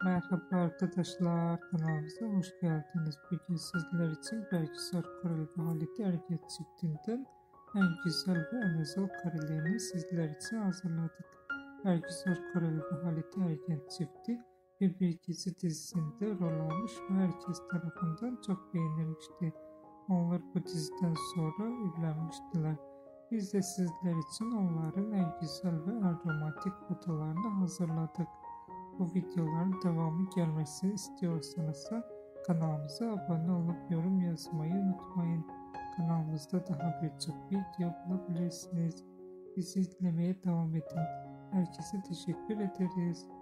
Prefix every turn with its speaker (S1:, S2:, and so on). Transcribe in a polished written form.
S1: Merhaba arkadaşlar, kanalımıza hoş geldiniz. Bugün sizler için Bergüzar Koreli ve Halit Ergenç çiftinden en güzel ve en özel karelerini sizler için hazırladık. Bergüzar Koreli ve Halit Ergenç çifti bir dizi dizisinde rol almış ve herkes tarafından çok beğenilmişti. Onlar bu diziden sonra evlenmiştiler. Biz de sizler için onların en güzel ve en romantik fotolarını hazırladık. Bu videoların devamı gelmesini istiyorsanız kanalımıza abone olup yorum yazmayı unutmayın. Kanalımızda daha birçok video bulabilirsiniz. Bizi izlemeye devam edin. Herkese teşekkür ederiz.